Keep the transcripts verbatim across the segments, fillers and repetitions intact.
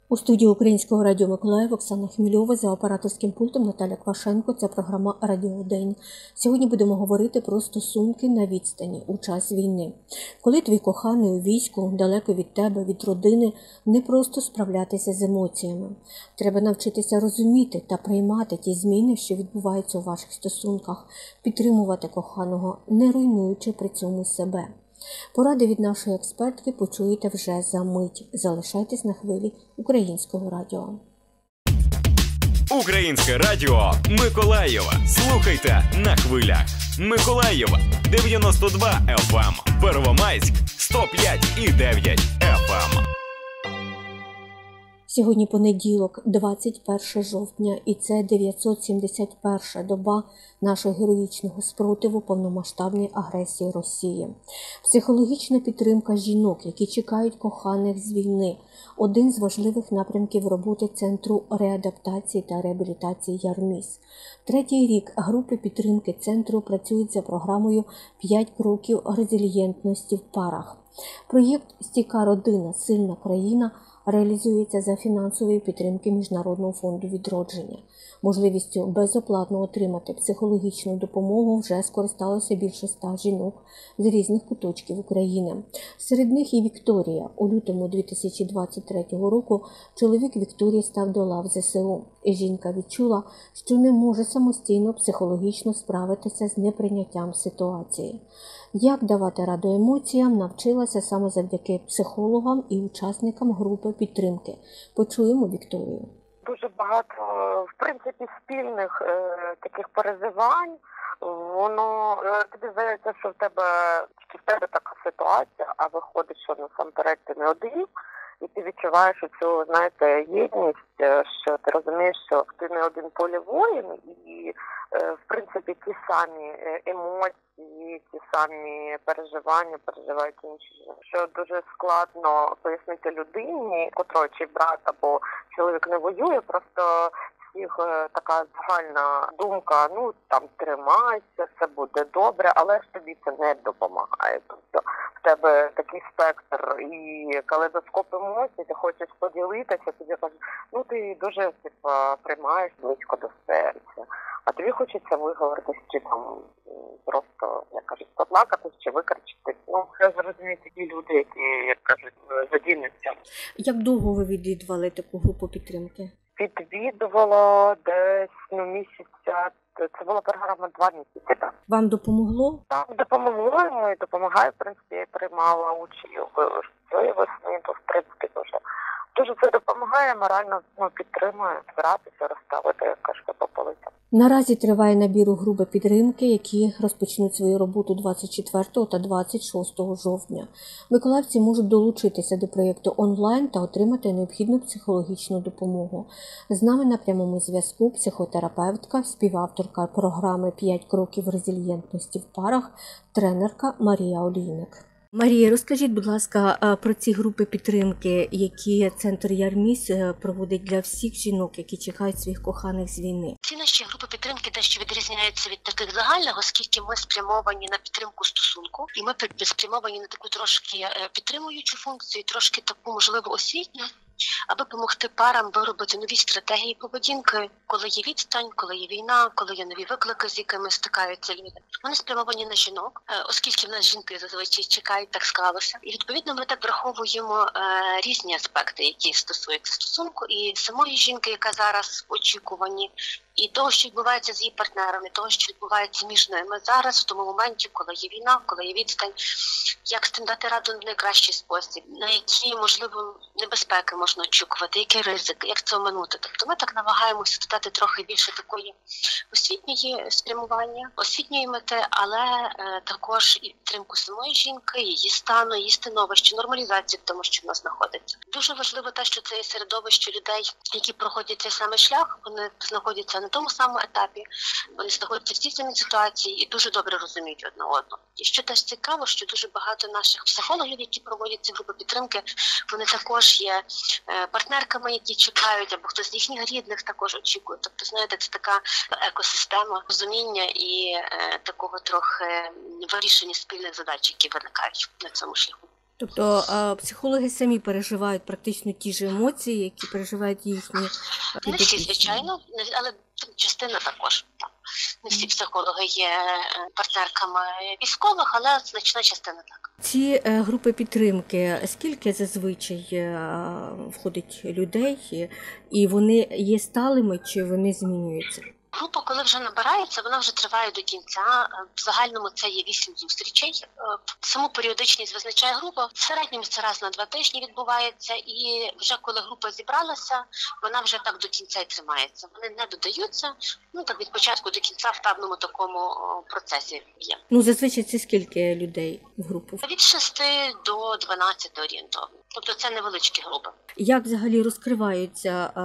У студії Українського радіо Миколаїв Оксана Хмільова, за операторським пультом Наталя Квашенко. Це програма «Радіодень». Сьогодні будемо говорити про стосунки на відстані у час війни. Коли твій коханий у війську, далеко від тебе, від родини, не просто справлятися з емоціями. Треба навчитися розуміти та приймати ті зміни, що відбуваються у ваших стосунках, підтримувати коханого, не руйнуючи при цьому себе. Поради від нашої експертки почуєте вже за мить. Залишайтесь на хвилі Українського радіо. Українське радіо Миколаєва. Слухайте на хвилях. Миколаєва дев'яносто два еф ем, Первомайськ сто п'ять і дев'ять еф ем. Сьогодні понеділок, двадцять перше жовтня, і це дев'ятсот сімдесят перша доба нашого героїчного спротиву повномасштабній агресії Росії. Психологічна підтримка жінок, які чекають коханих з війни – один з важливих напрямків роботи Центру реадаптації та реабілітації «Ярміс». Третій рік групи підтримки центру працюють за програмою «п'ять кроків резилієнтності в парах». Проєкт «Стійка родина. Сильна країна» реалізується за фінансової підтримки Міжнародного фонду відродження. Можливістю безоплатно отримати психологічну допомогу вже скористалося більше ста жінок з різних куточків України. Серед них і Вікторія. У лютому дві тисячі двадцять третього року чоловік Вікторії став до лав зе се у. І жінка відчула, що не може самостійно психологічно справитися з неприйняттям ситуації. Як давати раду емоціям, навчилася саме завдяки психологам і учасникам групи підтримки. Почуємо Вікторію. Дуже багато, в принципі, спільних е, таких переживань. Воно е, тобі здається, що в тебе що в тебе така ситуація, а виходить, що насамперед ти не один. І ти відчуваєш цю, знаєте, єдність, що ти розумієш, що ти не один полі воїн, і, в принципі, ті самі емоції, ті самі переживання переживають інші. Що дуже складно пояснити людині, котрої чи брат або чоловік не воює, просто всіх така загальна думка, ну, там, тримайся, все буде добре, але ж тобі це не допомагає. Тобто в тебе такий спектр і калейдоскоп емоцій, ти хочеш поділитися, тобі кажуть, ну, ти дуже, типу, приймаєш близько до серця, а тобі хочеться виговоритись, чи там просто, як кажуть, поплакатись, чи викричити. Ну, я зрозумію такі люди, які, як кажуть, задінуться. Як довго ви відвідували таку групу підтримки? Відвідувала десь, ну, місяця. Це була програма два місяці. Так. Вам допомогло? Так, допомогло, ну, і допомагає, в принципі, я приймала участь у цієї весни, то, в принципі, дуже, дуже це допомагає, морально, ну, підтримує, збиратися, розставити, як кажете, по полицям. Наразі триває набір у групи підтримки, які розпочнуть свою роботу двадцять четвертого та двадцять шостого жовтня. Миколаївці можуть долучитися до проєкту онлайн та отримати необхідну психологічну допомогу. З нами на прямому зв'язку психотерапевтка, співавторка програми «п'ять кроків резилієнтності в парах», тренерка Марія Олійник. Марія, розкажіть, будь ласка, про ці групи підтримки, які Центр «Ярміс» проводить для всіх жінок, які чекають своїх коханих з війни. Ці наші групи підтримки дещо відрізняються від таких загальних, оскільки ми спрямовані на підтримку стосунку, і ми спрямовані на таку трошки підтримуючу функцію, трошки таку, можливо, освітню, аби допомогти парам виробити нові стратегії поведінки, коли є відстань, коли є війна, коли є нові виклики, з якими стикаються люди. Вони спрямовані на жінок, оскільки в нас жінки зазвичай чекають, так склалося. І, відповідно, ми так враховуємо е, різні аспекти, які стосуються стосунку, і самої жінки, яка зараз в очікуванні, і того, що відбувається з її партнером, і того, що відбувається між ними зараз, в тому моменті, коли є війна, коли є відстань, як з тим дати раду в найкращий спосіб, на які, можливо, небезпеки можна очікувати, який ризик, як це оминути. Тобто ми так намагаємося додати трохи більше такої освітньої спрямування, освітньої мети, але е, також і підтримку самої жінки, її стану, її становища, нормалізацію в тому, що в нас знаходиться. Дуже важливо те, що це є середовище людей, які проходять цей самий шлях, вони знаходяться на тому самому етапі, вони знаходяться в цій самій ситуації і дуже добре розуміють одне одного. І що теж цікаво, що дуже багато наших психологів, які проводять ці групи підтримки, вони також є партнерками, які чекають, або хтось з їхніх рідних також очікує. Тобто, знаєте, це така екосистема розуміння і е, такого трохи вирішення спільних задач, які виникають на цьому шляху. Тобто а, психологи самі переживають практично ті ж емоції, які переживають їхні Не всі, підопічні? звичайно, не- але частина також. Так. Не всі психологи є е, партнерками військових, але значна частина так. Ці е, групи підтримки, скільки зазвичай е, входить людей, е, і вони є сталими чи вони змінюються? Група, коли вже набирається, вона вже триває до кінця. В загальному це є вісім зустрічей. Саму періодичність визначає група. В середньому це раз на два тижні відбувається. І вже коли група зібралася, вона вже так до кінця й тримається. Вони не додаються, ну так від початку до кінця в певному такому о, процесі є. Ну, зазвичай це скільки людей в групу? Від шести до дванадцяти орієнтовно. Тобто це невеличкі групи. Як взагалі розкриваються а,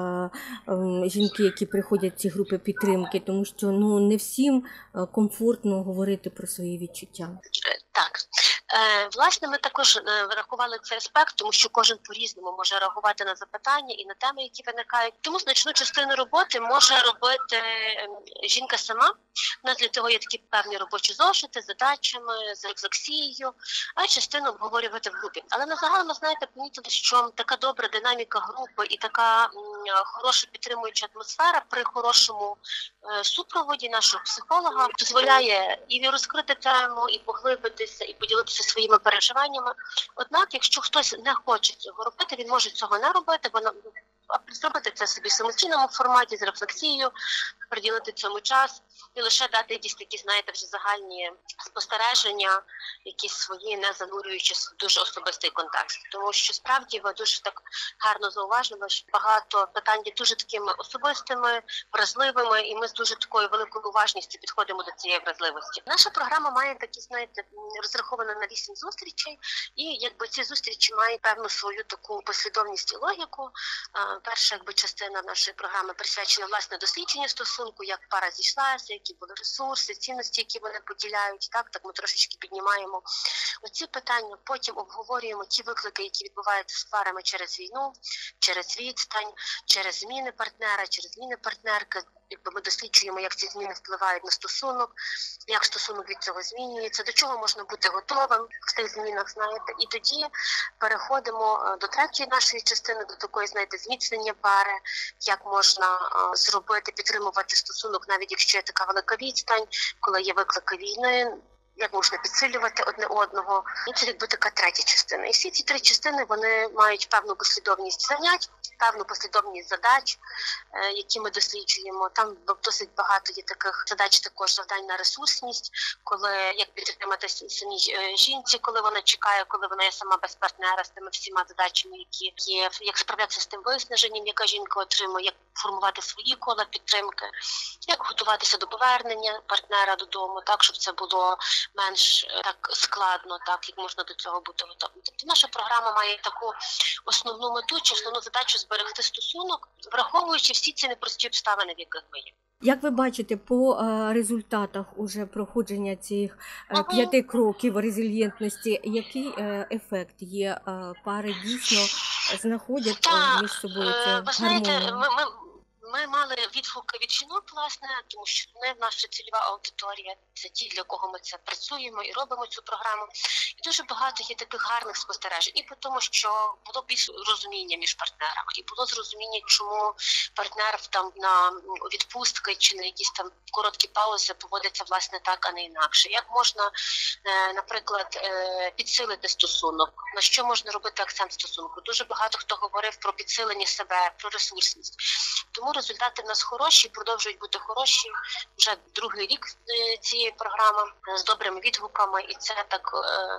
ем, жінки, які приходять в ці групи підтримки? Тому що ну, не всім а, комфортно говорити про свої відчуття. Е, Так, е, власне, ми також е, врахували цей аспект, тому що кожен по-різному може реагувати на запитання і на теми, які виникають. Тому значну частину роботи може робити е, жінка сама. У нас для цього є такі певні робочі зошити з задачами, з рефлексією, а частину обговорювати в групі. Але на загал, ви знаєте, помітили, що така добра динаміка групи і така м, хороша підтримуюча атмосфера при хорошому е, супроводі нашого психолога дозволяє і розкрити тему, і поглибитися, і поділитися своїми переживаннями. Однак, якщо хтось не хоче цього робити, він може цього не робити, бо на- а зробити це собі в самостійному форматі з рефлексією, приділити цьому час і лише дати якісь такі, знаєте, вже загальні спостереження, якісь свої, не занурюючись в дуже особистий контекст. Тому що справді ви дуже так гарно зауважили, що багато питань є дуже такими особистими, вразливими, і ми з дуже такою великою уважністю підходимо до цієї вразливості. Наша програма має такі, знаєте, розрахована на вісім зустрічей, і якби ці зустрічі мають певну свою таку послідовність і логіку. А, Перша якби частина нашої програми присвячена власне дослідженню стосунку, як пара зійшлася, які були ресурси, цінності, які вони поділяють. Так, так ми трошечки піднімаємо оці питання. Потім обговорюємо ті виклики, які відбуваються з парами через війну, через відстань, через зміни партнера, через зміни партнерки. Якби ми досліджуємо, як ці зміни впливають на стосунок, як стосунок від цього змінюється, до чого можна бути готовим в цих змінах, знаєте. І тоді переходимо е, до третьої нашої частини, до такої, знаєте, зміцнення пари, як можна е, зробити, підтримувати стосунок, навіть якщо є така велика відстань, коли є виклики війни, як можна підсилювати одне одного. І це якби така третя частина. І всі ці три частини, вони мають певну послідовність занять, певну послідовність задач, е, які ми досліджуємо. Там досить багато є таких задач, також завдань на ресурсність, коли як підтримати самій е, жінці, коли вона чекає, коли вона є сама без партнера, з тими всіма задачами, які є, як справлятися з тим виснаженням, яка жінка отримує, як формувати свої кола підтримки, як готуватися до повернення партнера додому, так, щоб це було менш е, так складно, так, як можна до цього бути готовим. Тобто наша програма має таку основну мету чи основну задачу зберегти стосунок, враховуючи всі ці непрості обставини, в яких ми є. Як ви бачите по е, результатах уже проходження цих е, Ага. п'яти кроків резильєнтності, який е, ефект є? Е, пари дійсно знаходять е, Так, між собою е, це ви знаєте, гармонію? ми, ми, ми мали відгуки від жінок, власне, тому що вони наша цільова аудиторія, це ті, для кого ми це працюємо і робимо цю програму. І дуже багато є таких гарних спостережень. І по тому, що було більш розуміння між партнерами, і було зрозуміння, чому партнер там на відпустки чи на якісь там короткі паузи поводиться власне так, а не інакше. Як можна, е, наприклад, е, підсилити стосунок, на що можна робити акцент стосунку. Дуже багато хто говорив про підсилення себе, про ресурсність. Тому результати в нас хороші, продовжують бути хороші вже другий рік е, цієї програми е, з добрими відгуками, і це так е,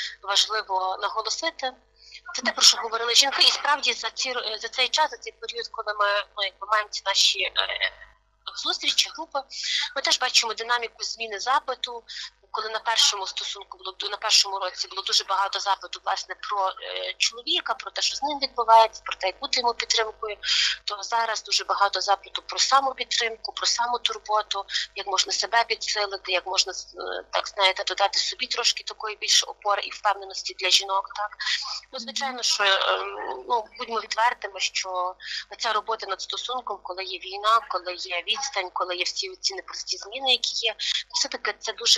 важливо наголосити. Це те, про що говорили жінки, і справді за ці за цей час, за цей період, коли ми, ну, якби маємо ці наші е, зустрічі, групи, ми теж бачимо динаміку зміни запиту. Коли на першому стосунку було на першому році було дуже багато запиту власне про е, чоловіка, про те, що з ним відбувається, про те, як бути йому підтримкою, то зараз дуже багато запиту про самопідтримку, про самотурботу, як можна себе підсилити, як можна, е, так знаєте, додати собі трошки такої більше опори і впевненості для жінок. Так, ну звичайно, що е, ну будьмо відвертими, що ця робота над стосунком, коли є війна, коли є відстань, коли є всі ці непрості зміни, які є, все таки це дуже велика робота.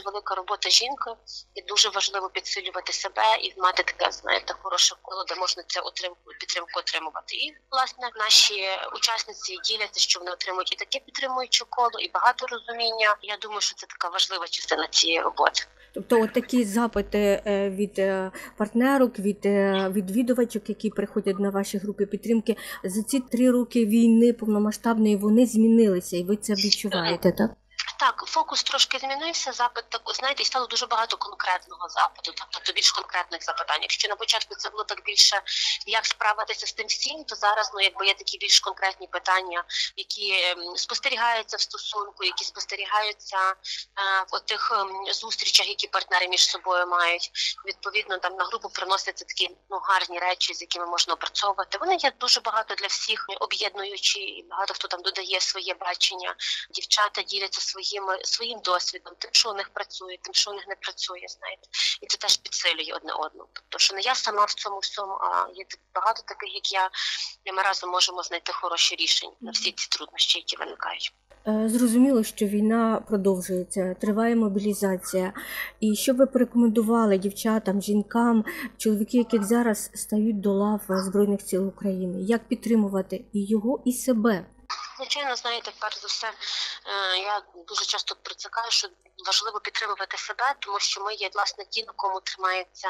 робота жінки, і дуже важливо підсилювати себе і мати таке, знаєте, хороше коло, де можна це отримку, підтримку отримувати. І, власне, наші учасниці діляться, що вони отримують і таке підтримуюче коло, і багато розуміння. Я думаю, що це така важлива частина цієї роботи. Тобто от такі запити від партнерок, від відвідувачок, які приходять на ваші групи підтримки, за ці три роки війни повномасштабної вони змінилися, і ви це відчуваєте, так? Так, фокус трошки змінився, запит, так, знаєте, і стало дуже багато конкретного запиту, тобто більш конкретних запитань. Якщо на початку це було так більше, як справитися з тим всім, то зараз, ну, якби є такі більш конкретні питання, які спостерігаються в стосунку, які спостерігаються е, в тих е, зустрічах, які партнери між собою мають. Відповідно, там на групу приносяться такі, ну, гарні речі, з якими можна опрацьовувати. Вони є дуже багато для всіх об'єднуючі, і багато хто там додає своє бачення. Дівчата діляться своїм своїм досвідом, тим, що у них працює, тим, що у них не працює, знаєте. І це теж підсилює одне одного. Тобто, що не я сама в цьому всьому, а є багато таких, як я, і ми разом можемо знайти хороші рішення на всі ці труднощі, які виникають. Зрозуміло, що війна продовжується, триває мобілізація. І що ви порекомендували дівчатам, жінкам, чоловіки, які зараз стають до лав Збройних сил України? Як підтримувати і його, і себе? Звичайно, знаєте, перш за все, я дуже часто про це кажу, що важливо підтримувати себе, тому що ми є, власне, ті, на кому тримається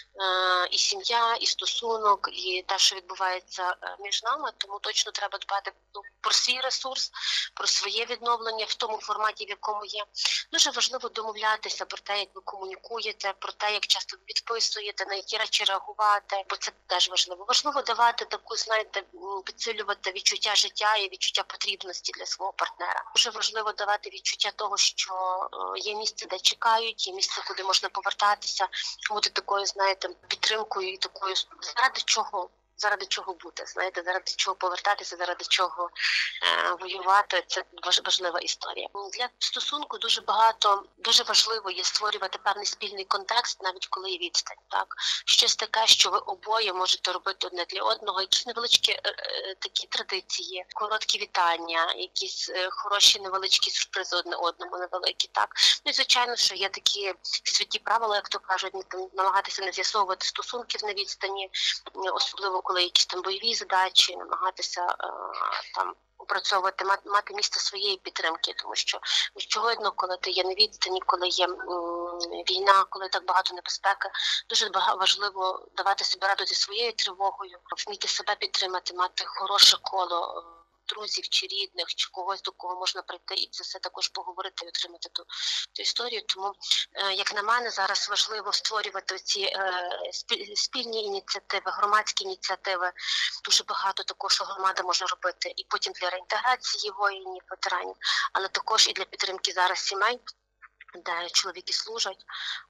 і сім'я, і стосунок, і те, що відбувається між нами, тому точно треба дбати про свій ресурс, про своє відновлення в тому форматі, в якому є. Дуже важливо домовлятися про те, як ви комунікуєте, про те, як часто відписуєте, на які речі реагувати, бо це теж важливо. Важливо давати таку, знаєте, підсилювати відчуття життя і відчуття потрібності для свого партнера. Дуже важливо давати відчуття того, що є місце, де чекають, є місце, куди можна повертатися, бути такою, знаєте, підтримкою і такою, заради чого заради чого бути, знаєте, заради чого повертатися, заради чого е, воювати. Це важлива історія. Для стосунку дуже багато, дуже важливо є створювати певний спільний контекст, навіть коли є відстань. Так, щось таке, що ви обоє можете робити одне для одного, якісь невеличкі е, е, такі традиції, короткі вітання, якісь е, хороші невеличкі сюрпризи одне одному, невеликі. Так, ну і звичайно, що є такі святі правила, як то кажуть, намагатися не з'ясовувати стосунків на відстані, особливо коли якісь там бойові задачі, намагатися е, там опрацьовувати, мати, мати місце своєї підтримки, тому що очевидно, коли ти є на відстані, коли є м, війна, коли так багато небезпеки, дуже важливо давати собі раду зі своєю тривогою, вміти себе підтримати, мати хороше коло друзів чи рідних, чи когось, до кого можна прийти і це все також поговорити і отримати ту, ту історію. Тому, е, як на мене, зараз важливо створювати ці е, спільні ініціативи, громадські ініціативи. Дуже багато також, що громада може робити і потім для реінтеграції воїнів, ветеранів, але також і для підтримки зараз сімей, де чоловіки служать,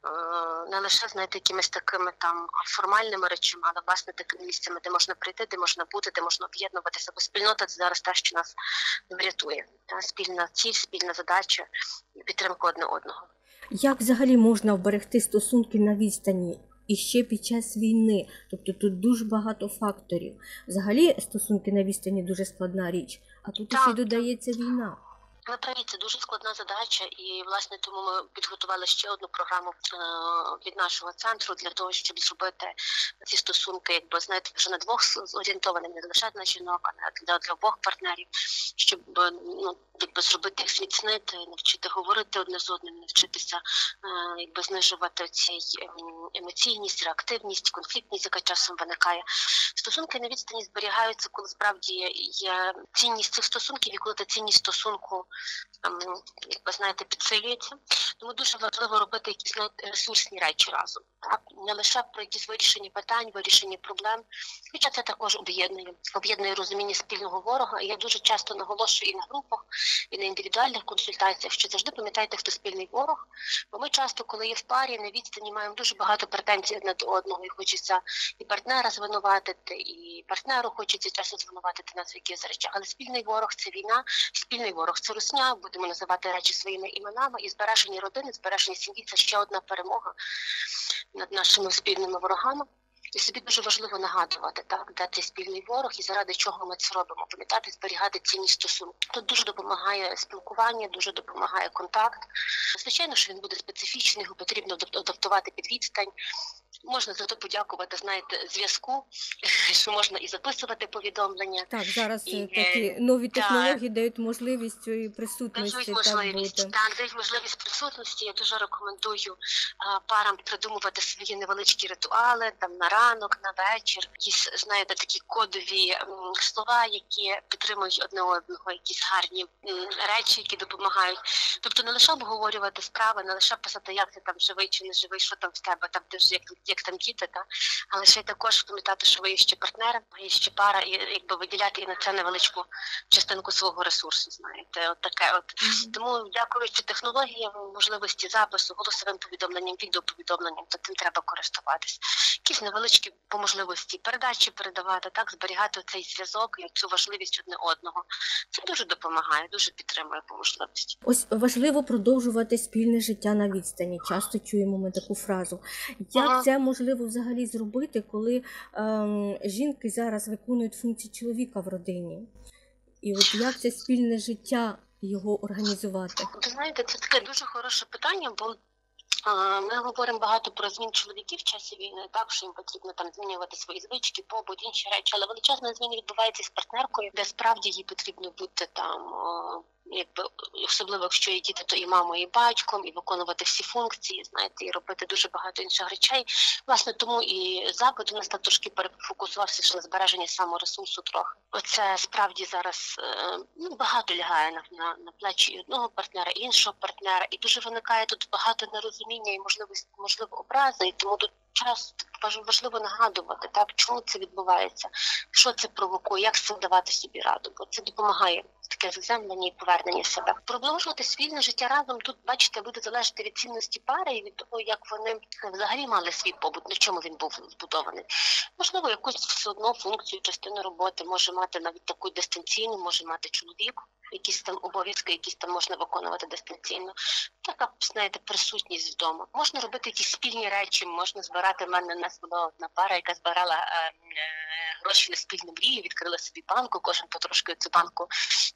не лише, знаєте, якимись такими там формальними речами, але, власне, такими місцями, де можна прийти, де можна бути, де можна об'єднуватися. Бо спільнота – це зараз те, що нас врятує. Та? Спільна ціль, спільна задача і підтримка одне одного. Як взагалі можна вберегти стосунки на відстані? І ще під час війни. Тобто тут дуже багато факторів. Взагалі стосунки на відстані дуже складна річ, а тут так, ще додається війна. Ви праві, це дуже складна задача, і, власне, тому ми підготували ще одну програму е, від нашого центру для того, щоб зробити ці стосунки, якби, знаєте, вже на двох зорієнтовані, не лише на жінок, а для, для обох партнерів, щоб, ну, якби зробити їх зміцнити, навчити говорити одне з одним, навчитися, е, якби знижувати цей емоційність, реактивність, конфліктність, яка часом виникає. Стосунки на відстані зберігаються, коли справді є цінність цих стосунків, і коли та цінність стосунку, як ви знаєте, підсилюється. Тому дуже важливо робити якісь, знаєте, ресурсні речі разом. Так? Не лише про якісь вирішення питань, вирішення проблем, хоча це також об'єднує. Об'єднує розуміння спільного ворога. І я дуже часто наголошую і на групах, і на індивідуальних консультаціях, що завжди пам'ятайте, хто спільний ворог. Бо ми часто, коли є в парі, на відстані маємо дуже багато претензій одне до одного. І хочеться і партнера звинуватити, і партнеру хочеться часом звинуватити нас в якихось речах. Але спільний ворог – це війна, спільний ворог – це русня, будемо називати речі своїми іменами, і збереження родини, збереження сім'ї – це ще одна перемога над нашими спільними ворогами. І собі дуже важливо нагадувати, так, де цей спільний ворог і заради чого ми це робимо. Пам'ятати, зберігати цінні стосунки. Тут дуже допомагає спілкування, дуже допомагає контакт. Звичайно, що він буде специфічний, його потрібно адаптувати під відстань. Можна за то подякувати, знаєте, зв'язку, що можна і записувати повідомлення. Так, зараз і, такі нові так, технології дають можливість цієї присутності. Дають можливість, так, бути. так, дають можливість присутності. Я дуже рекомендую а, парам придумувати свої невеличкі ритуали, там на ранок, на вечір. Якісь, знаєте, такі кодові м, слова, які підтримують одне одного, якісь гарні м, речі, які допомагають. Тобто не лише обговорювати справи, не лише писати, як ти там живий чи не живий, що там в тебе, там ти ж як, як там діти, та? Але ще й також пам'ятати, що ви є ще партнер, ви є ще пара, і якби виділяти і на це невеличку частинку свого ресурсу, знаєте, от таке от. Mm-hmm. Тому, дякуючи технологіям, можливості запису, голосовим повідомленням, відеоповідомленням, то тим треба користуватись. Якісь невеличкі по можливості передачі передавати, так, зберігати цей зв'язок і цю важливість одне одного. Це дуже допомагає, дуже підтримує по можливості. Ось важливо продовжувати спільне життя на відстані. Часто чуємо ми таку фразу. Як ага. це можливо взагалі зробити, коли ем, жінки зараз виконують функції чоловіка в родині? І от як це спільне життя його організувати? Ви знаєте, це таке дуже хороше питання, бо ми говоримо багато про змін чоловіків в часі війни, так, що їм потрібно там змінювати свої звички, побут, інші речі, але величезна зміна відбувається з партнеркою, де справді їй потрібно бути там, якби, особливо якщо є діти, то і мамою, і батьком, і виконувати всі функції, знаєте, і робити дуже багато інших речей. Власне, тому і запит у нас так трошки перефокусувався на збереження саморесурсу трохи. Оце справді зараз ну, багато лягає на, на, на плечі одного партнера, і іншого партнера, і дуже виникає тут багато нерозуміння і можливості, можливо, образи, і тому тут час важливо нагадувати, так, чому це відбувається, що це провокує, як це давати собі раду, бо це допомагає таке заземлення і повернення себе. Продовжувати спільне життя разом тут, бачите, буде залежати від цінності пари і від того, як вони взагалі мали свій побут, на чому він був збудований. Можливо, якусь все одно функцію, частину роботи може мати навіть таку дистанційну, може мати чоловік, якісь там обов'язки, якісь там можна виконувати дистанційно. Така, знаєте, присутність вдома. Можна робити якісь спільні речі, можна збирати, в мене нас була одна пара, яка збирала е, е, гроші на спільну мрію, відкрила собі банку, кожен потрошки цю банку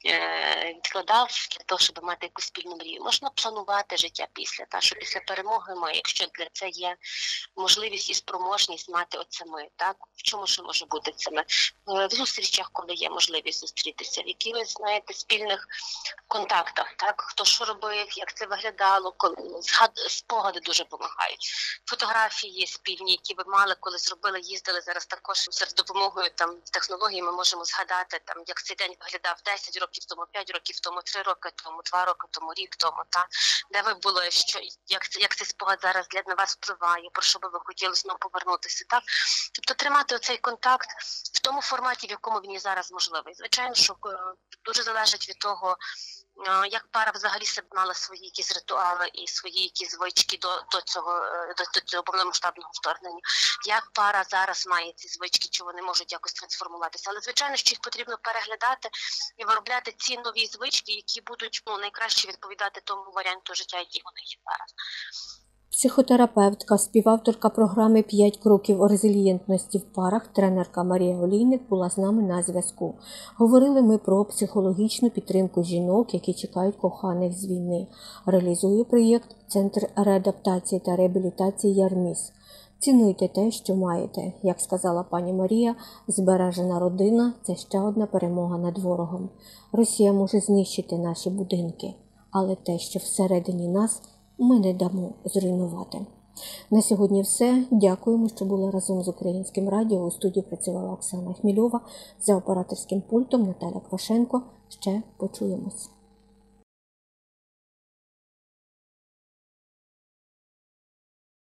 е, відкладав для того, щоб мати якусь спільну мрію. Можна планувати життя після, та, що після перемоги ми, якщо для це є можливість і спроможність мати оце ми, так? В чому ж може бути це ми? В зустрічах, коли є можливість зустрітися, в якихось, знаєте, спільних контактах, так? Хто що робив, як це виглядало, коли... спогади дуже допомагають. Фотографії спільні, які ви мали, коли зробили, їздили, зараз також з допомогою там технологій ми можемо згадати, там, як цей день виглядав десять років тому, п'ять років тому, три роки тому, два роки тому, рік тому, та? Де ви були, що, як, як цей спогад зараз для на вас впливає, про що би ви хотіли знову повернутися, так? Тобто тримати оцей контакт в тому форматі, в якому він і зараз можливий. Звичайно, що дуже залежить від того, як пара взагалі себе мала свої якісь ритуали і свої якісь звички до, до цього, до, до цього повномасштабного вторгнення. Як пара зараз має ці звички, чи вони можуть якось трансформуватися. Але, звичайно, що їх потрібно переглядати і виробляти ці нові звички, які будуть ну, найкраще відповідати тому варіанту життя, який вони є зараз. Психотерапевтка, співавторка програми «п'ять кроків резилієнтності в парах», тренерка Марія Олійник була з нами на зв'язку. Говорили ми про психологічну підтримку жінок, які чекають коханих з війни. Реалізує проєкт Центр реадаптації та реабілітації «Ярміс». Цінуйте те, що маєте. Як сказала пані Марія, збережена родина – це ще одна перемога над ворогом. Росія може знищити наші будинки, але те, що всередині нас – ми не дамо зруйнувати. На сьогодні все. Дякуємо, що були разом з Українським радіо. У студії працювала Оксана Хмільова. За операторським пультом Наталя Квашенко. Ще почуємось.